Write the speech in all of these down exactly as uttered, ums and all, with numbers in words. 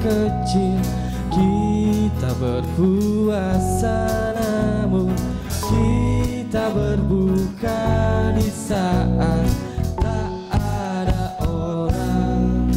kecil kita berpuasa, namun kita berbuka di saat tak ada orang.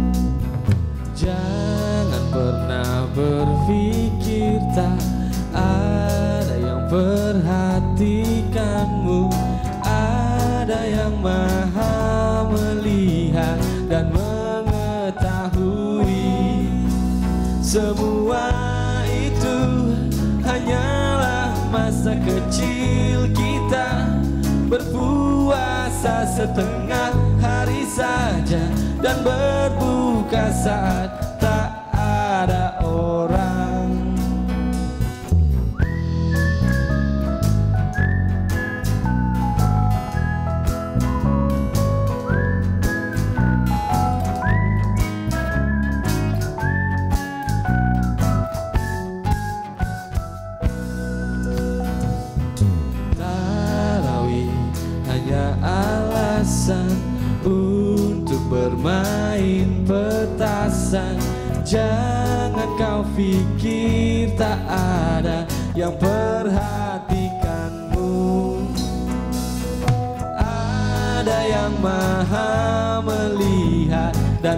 Jangan pernah berpikir tak ada yang perhatikanmu. Ada yang maha melihat dan mengetahui. Semua itu hanyalah masa kecil kita, berpuasa setengah hari saja dan berbuka saat tak ada orang. Alasan untuk bermain petasan. Jangan kau pikir tak ada yang perhatikanmu. Ada yang maha melihat dan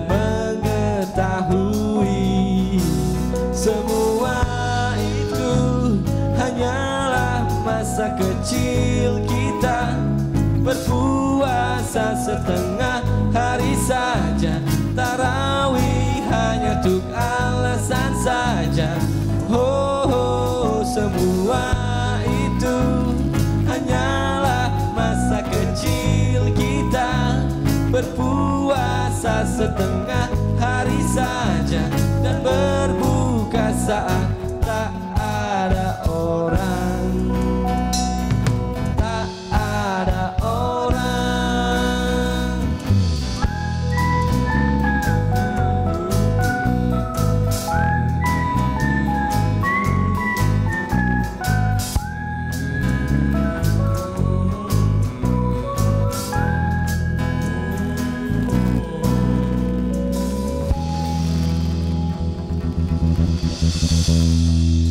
mengetahui. Semua itu hanyalah masa kecil kita, berpuasa setengah hari saja. Tarawih hanya untuk alasan saja. Oh, oh, semua itu hanyalah masa kecil kita, berpuasa setengah hari saja dan berbuka saat tak ada orang. Thank you.